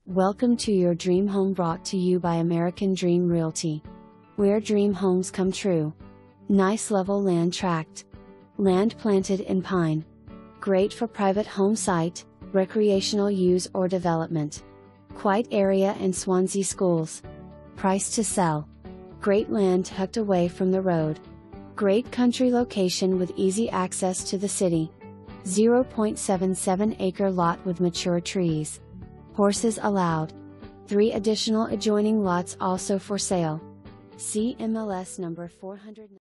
Welcome to your dream home, brought to you by American Dream Realty, where dream homes come true. Nice level land tract. Land planted in pine. Great for private home site, recreational use or development. Quiet area and Swansea Schools. Price to sell. Great land tucked away from the road. Great country location with easy access to the city. 0.77 acre lot with mature trees. Horses allowed. 3 additional adjoining lots also for sale. See MLS number 400.